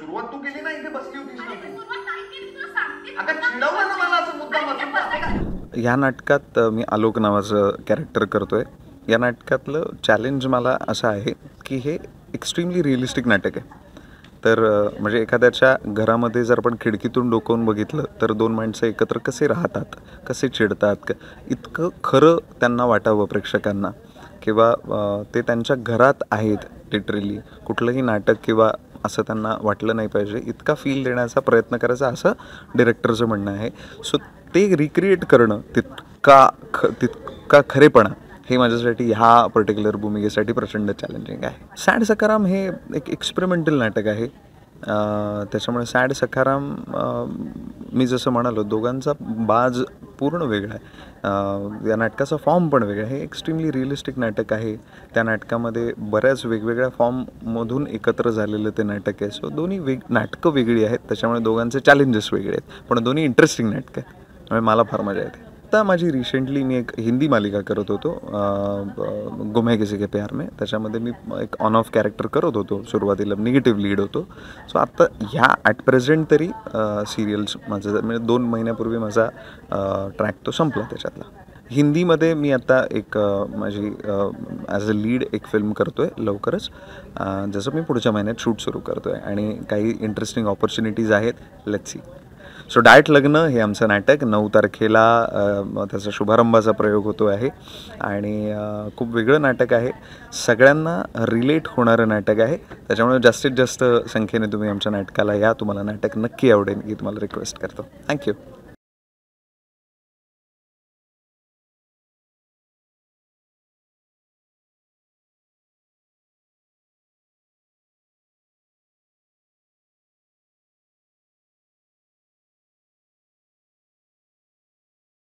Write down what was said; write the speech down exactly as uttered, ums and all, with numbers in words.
सुरुवात तू केली ना, इथे बसली होतीस ना. अरे मी सुरुवात नाही केली, तुला सांगते. अगं चिडवलं ना मला असं मुद्दाम असं. या नाटकात मी आलोक नावाचं कॅरेक्टर करतोय. या नाटकातलं चॅलेंज मला असं आहे की हे एक्स्ट्रीमली रिअलिस्टिक नाटक आहे. तर म्हणजे एखाद्याच्या घरामध्ये जर आपण खिडकीतून डोकावून बघितलं तर दोन माणसं एकत्र कसे राहतात, कसे चिडतात, इतकं खरं त्यांना वाटावं प्रेक्षकांना किंवा ते त्यांच्या घरात आहेत लिटरली. कुठलंही नाटक किंवा असं त्यांना वाटलं नाही पाहिजे, इतका फील देण्याचा प्रयत्न करायचा असं डिरेक्टरचं म्हणणं आहे. सो ते रिक्रिएट करणं तितका ख तितका खरेपणा हे माझ्यासाठी ह्या पर्टिक्युलर भूमिकेसाठी प्रचंड चॅलेंजिंग आहे. सॅड सखाराम हे एक एक्सपेरिमेंटल नाटक आहे. त्याच्यामुळे सॅड सखाराम मी जसं म्हणालो दोघांचा बाज पूर्ण वेगळा आहे. या नाटकाचा फॉर्म पण वेगळा आहे. हे एक्स्ट्रीमली रिअलिस्टिक नाटक आहे. त्या नाटकामध्ये बऱ्याच वेगवेगळ्या फॉर्ममधून एकत्र झालेलं ते नाटक आहे. सो दोन्ही वेग नाटकं वेगळी आहेत, त्याच्यामुळे दोघांचे चॅलेंजेस वेगळे आहेत, पण दोन्ही इंटरेस्टिंग नाटकं आहेत. त्यामुळे मला फार मजा येते. आता माझी रिसेंटली मी एक हिंदी मालिका करत होतो, गुम है किसी के प्यार में. त्याच्यामध्ये मी एक ऑन ऑफ कॅरेक्टर करत होतो. सुरुवातीला निगेटिव्ह लीड होतो. सो आत्ता ह्या ॲट प्रेझेंट तरी सिरियल्स माझं म्हणजे दोन महिन्यापूर्वी माझा ट्रॅक तो संपला त्याच्यातला. हिंदीमध्ये मी आता एक माझी ॲज अ लीड एक फिल्म करतो आहे लवकरच, जसं मी पुढच्या महिन्यात शूट सुरू करतो आहे आणि काही इंटरेस्टिंग ऑपॉर्च्युनिटीज आहेत. Let's see. सो डायट लग्न हे आमचं नाटक नऊ तारखेला त्याचा शुभारंभाचा प्रयोग होतो आहे आणि खूप वेगळं नाटक आहे, सगळ्यांना रिलेट होणारं नाटक आहे. त्याच्यामुळे जास्तीत जास्त संख्येने तुम्ही आमच्या नाटकाला या. तुम्हाला नाटक नक्की आवडेल ही तुम्हाला रिक्वेस्ट करतो. थँक्यू.